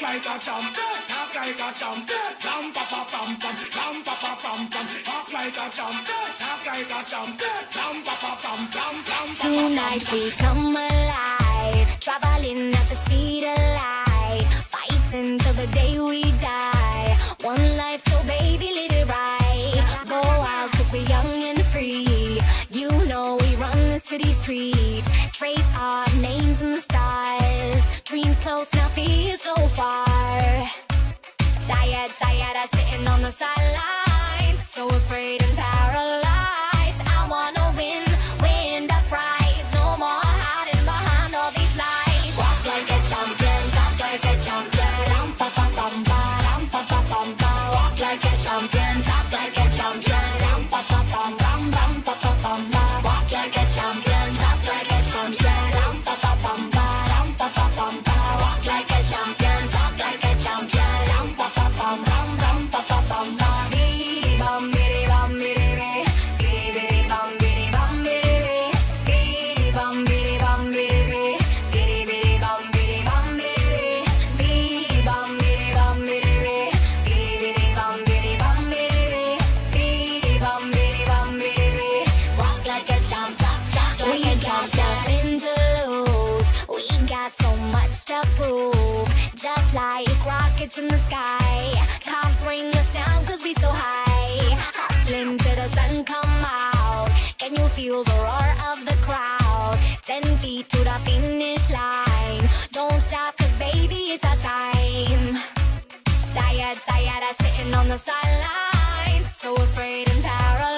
like a champion, talk like a champion. Ram pa pa pam pam, ram pa pa pam pam. Talk like a champion, talk like a champion. Ram pa pa pam pam, ram pa pa pam. Tonight we come alive, traveling at the speed of light, fighting till the day we die. One life, so baby, live it right. Go out 'cause we're young and free. You know we run the city streets, trace our names in the stars. Dreams close, now fear so far. Tired, tired of sitting on the sidelines, so afraid and paralyzed. I wanna win the prize. No more hiding behind all these lies. Walk like a champion, talk like a champion. Ram pa pa pam pa, ram pa pa pam pa. Walk like a champion, talk like a champion. Ram pa pa pam, ram pa pa pam pa. Walk like a champion, talk like a champion. Ram pa pa pam pa, ram pa pa pam pa. Walk like a champion, talk like a champion. Ram pa pa pam, ram pa pa pam pa. Bidi bam bidi bam bidi bidi, bidi bam bidi bam bidi bidi, bidi bam bidi bam bidi bidi, bidi bam bidi bam bidi bidi, bidi bam bidi bam bidi bidi, bidi bam bidi bam bidi bidi, bam bidi bam bidi. Walk like a champ, talk like a champ. Nothing to lose, we got so much to prove. Just like rockets in the sky, can't bring us down 'cause we so high. Hustling till the sun come out. Can you feel the roar of the crowd? 10 feet to the finish line. Don't stop 'cause baby it's our time. Tired, tired of sitting on the sidelines, so afraid and paralyzed.